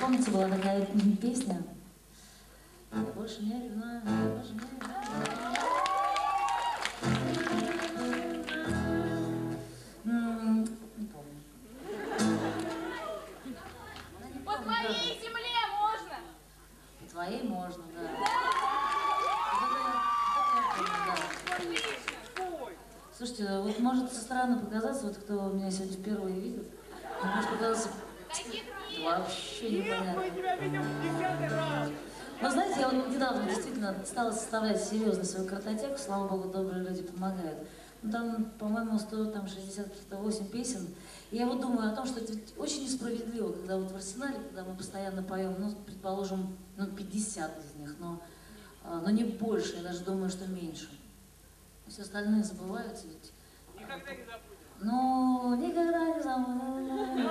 помните, была такая песня? Я больше не ревную, я больше не ревную. Не помню. По твоей земле можно? По твоей можно, да. Слушайте, вот может со стороны показаться, вот кто меня сегодня впервые видит, может показаться вообще непонятно. Но знаете, я вот недавно действительно стала составлять серьезно свою картотеку, слава богу, добрые люди помогают. Ну, там, по-моему, стоит там 68 песен. И я вот думаю о том, что это очень несправедливо, когда вот в Арсенале, когда мы постоянно поем, ну, предположим, ну, 50 из них, но не больше, я даже думаю, что меньше. Все остальные забываются ведь. Никогда не забудем. Ну, никогда не забудем.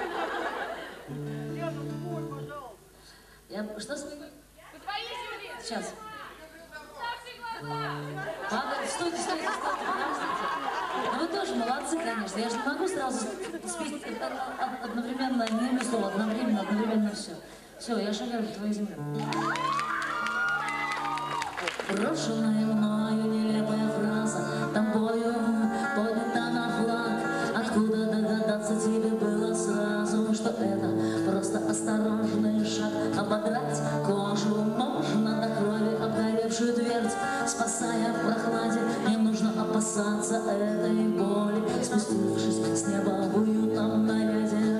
Я тут спой, пожалуйста. Что спой? По твоей земле. Сейчас. Ставьте глаза. Стойте, подождите. Ну вы тоже молодцы, конечно. Я же не могу сразу спеть одновременно, не слово, одновременно все. Все, я шагаю по твоей земле. Брошенная мною нелепая фраза, тобою поднята на флаг. Откуда догадаться тебе было сразу, что это просто осторожный шаг? Ободрать кожу можно до крови, обгоревшую твердь, спасая в прохладе. Не нужно опасаться этой боли, спустившись с неба в уютном наряде.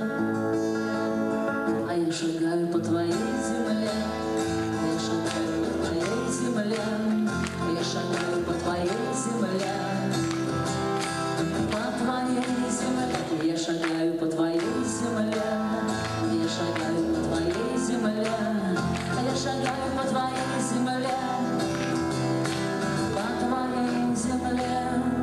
А я шагаю по твоей земле. Я шагаю по твоей земле, я шагаю по твоей земле, по твоей земле, я шагаю по твоей земле, я шагаю по твоей земле, я шагаю по твоей земле, по твоей земле.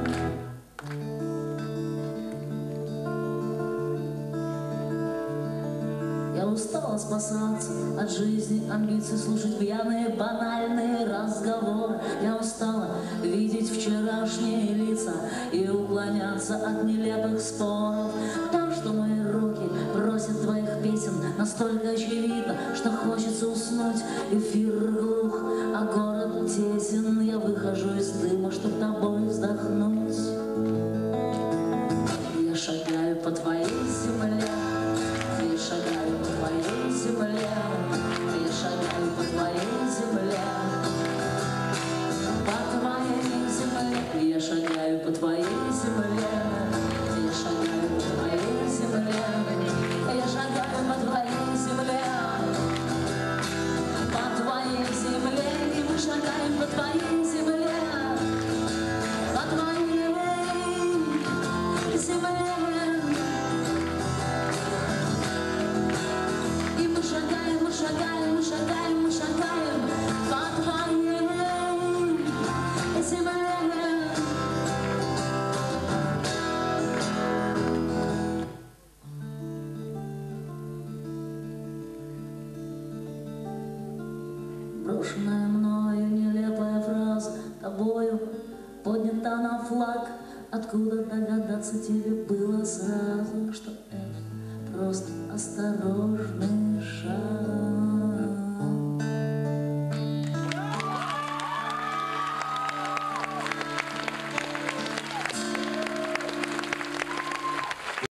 Я устала спасаться от жизни, амбиций, слушать пьяные банальные разговоры. Я устала видеть вчерашние лица и уклоняться от нелепых споров. То, что мои руки просят твоих песен, настолько очевидно, что хочется уснуть. Эфир глух, а город тесен. Я выхожу из дыма, чтоб тобой вздохнуть. Я шагаю по твоей земле. Я шагаю по твоей земле, я шагаю по твоей земле, по твоей земле, я шагаю по твоей земле, я шагаю по твоей земле, я шагаю по твоей земле, по твоей земле, и мы шагаем по твоей земле, по твоей земле. Мы шагаем по твоей земле. Брошенная мною нелепая фраза, тобою поднята на флаг. Откуда догадаться тебе было сразу, что это просто осторожный шаг?